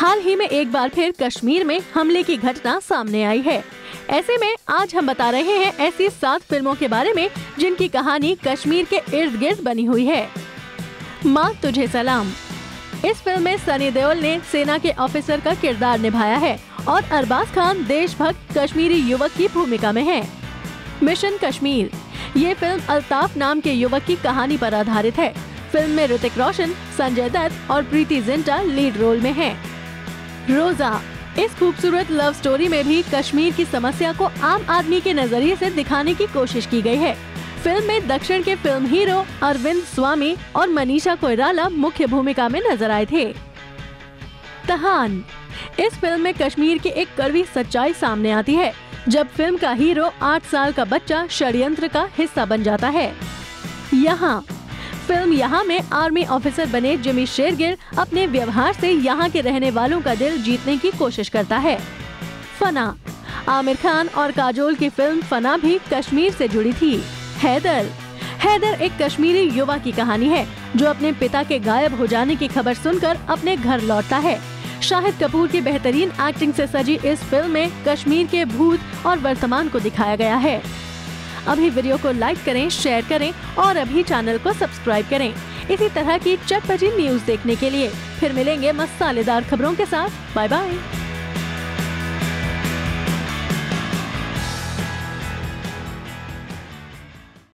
हाल ही में एक बार फिर कश्मीर में हमले की घटना सामने आई है। ऐसे में आज हम बता रहे हैं ऐसी 7 फिल्मों के बारे में जिनकी कहानी कश्मीर के इर्द गिर्द बनी हुई है। माँ तुझे सलाम। इस फिल्म में सनी देओल ने सेना के ऑफिसर का किरदार निभाया है और अरबाज खान देशभक्त कश्मीरी युवक की भूमिका में है। मिशन कश्मीर, ये फिल्म अल्ताफ नाम के युवक की कहानी पर आधारित है। फिल्म में ऋतिक रोशन, संजय दत्त और प्रीति जिंटा लीड रोल में हैं। रोजा, इस खूबसूरत लव स्टोरी में भी कश्मीर की समस्या को आम आदमी के नजरिए से दिखाने की कोशिश की गई है। फिल्म में दक्षिण के फिल्म हीरो अरविंद स्वामी और मनीषा कोइराला मुख्य भूमिका में नजर आए थे। तहान, इस फिल्म में कश्मीर की एक कड़वी सच्चाई सामने आती है जब फिल्म का हीरो 8 साल का बच्चा षड्यंत्र का हिस्सा बन जाता है। यहाँ, फिल्म यहाँ में आर्मी ऑफिसर बने जिमी शेरगिल अपने व्यवहार से यहाँ के रहने वालों का दिल जीतने की कोशिश करता है। फना, आमिर खान और काजोल की फिल्म फना भी कश्मीर से जुड़ी थी। हैदर एक कश्मीरी युवा की कहानी है जो अपने पिता के गायब हो जाने की खबर सुनकर अपने घर लौटता है। शाहिद कपूर की बेहतरीन एक्टिंग से सजी इस फिल्म में कश्मीर के भूत और वर्तमान को दिखाया गया है। अभी वीडियो को लाइक करें, शेयर करें और अभी चैनल को सब्सक्राइब करें इसी तरह की चटपटी न्यूज देखने के लिए। फिर मिलेंगे मसालेदार खबरों के साथ। Bye bye.